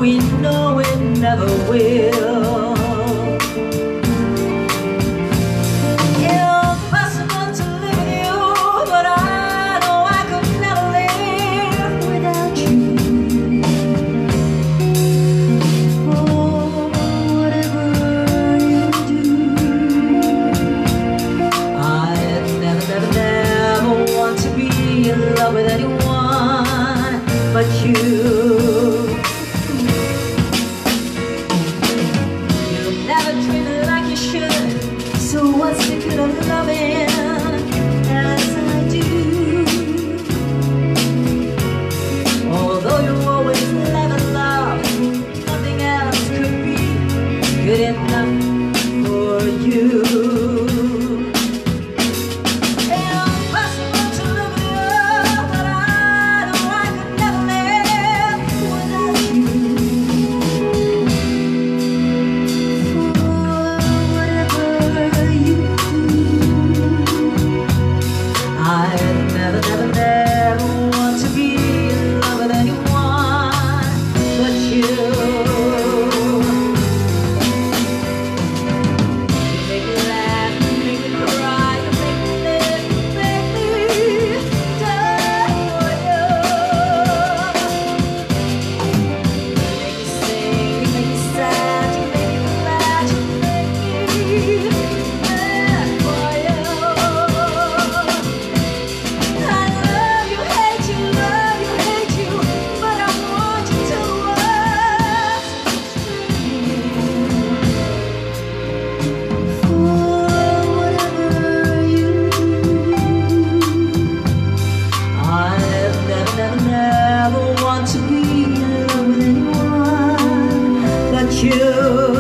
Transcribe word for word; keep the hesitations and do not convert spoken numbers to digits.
we know it never will. Impossible to live with you, but I know I could never live without you. Oh, whatever you do, I never, never, never want to be in love with anyone but you. So what's the good of loving as I do? Although you always live in love, nothing else could be good enough for you. Impossible to live with you, but I know I could never live without you. To be in love with anyone but you.